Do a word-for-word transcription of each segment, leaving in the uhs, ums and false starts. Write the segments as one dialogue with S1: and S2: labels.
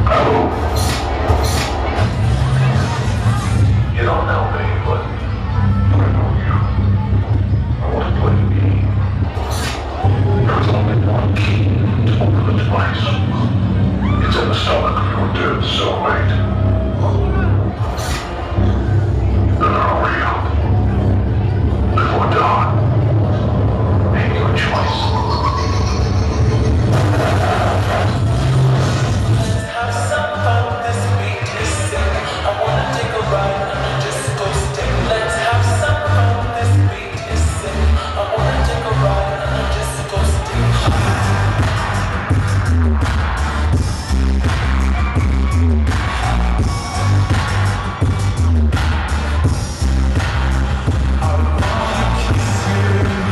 S1: You don't know me, but I know you. I want to play the game. There's only one key to open the device. It's in the stomach of your dead cellmate. Then I'll hurry up. Before dawn. Make your choice.
S2: Have some fun, this beat is sick. I wanna take a ride on a disco stick. Let's have some fun, this beat is sick. I wanna take a ride on a disco stick. I wanna kiss you,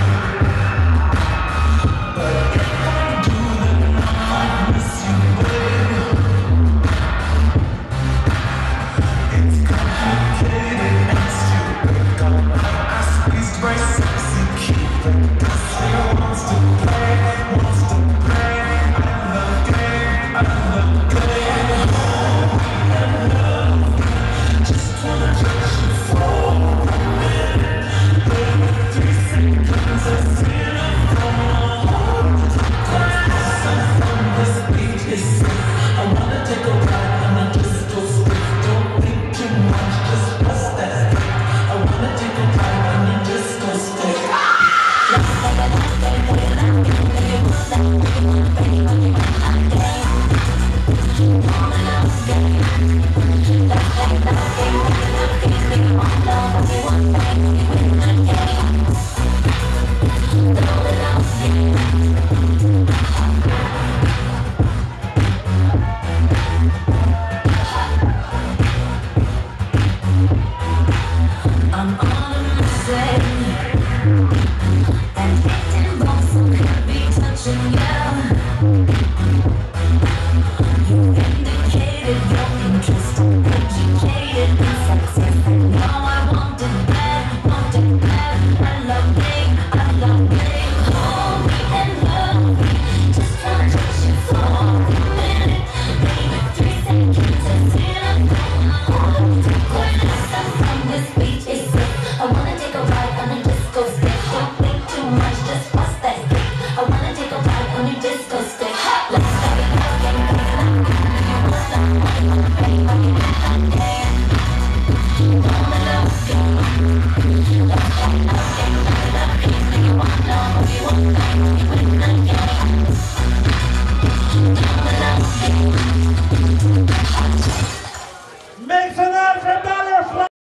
S2: but if I do, then I might miss you, babe. It's complicated and stupid. Got my eyes squeezed by sexy Cupid. This girl wants to play, wants to play. I love game, I love game. I love, just wanna touch you for a minute. Baby, three seconds, I see it from my heart. Let's have some fun, this beat is sick. I wanna take a ride on a disco stick. Don't think too much, just bust that stick. I wanna take a ride on a disco stick. I'm on a mission, and hitting balls could be touching you. You indicated your interest, educated in success, and now I want it bad, want it bad. I love game, I love game. Hold me and love me, just wanna touch you for a minute. Baby, three seconds, I see it from my heart. Let's have fun, this beat is sick. I wanna take a ride on a disco stick. Don't think too much, just bust that stick. I wanna take a ride on your disco stick. Let's go, go, go, go, go. You want that money, wanna pay, money, I'm dead. You wanna love game. Love game, love game, love love game. You want love, you want fame, you win the game. You wanna love game.
S3: Make some noise for Butterfly!